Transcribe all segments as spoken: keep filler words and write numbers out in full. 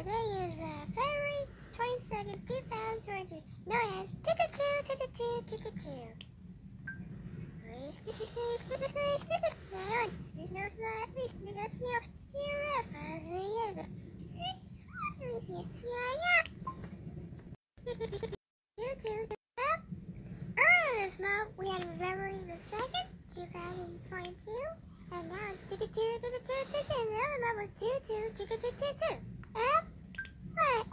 Today is uh, February twenty-second, two thousand twenty, known as Tickatoo, Tickatoo, Tickatoo. Earlier this month, we had February the second, two thousand twenty-two, and now it's Tickatoo, Tickatoo, Tickatoo, and the other month was two two, Tickatoo, Tickatoo. Huh? What?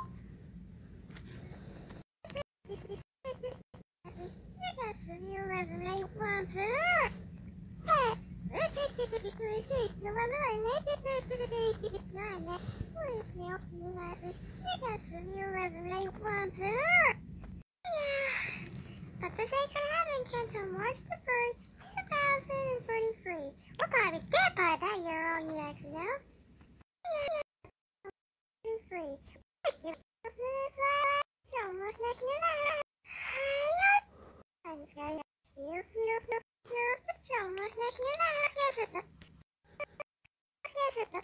You resonate once more. What? But this ain't gonna happen until March the first, two thousand thirty-three. We'll probably get by that year, all you exes know. thirty-three. Almost next year. I'm just gonna here, here, here, here. Almost next year. Yes, it's Yes, it's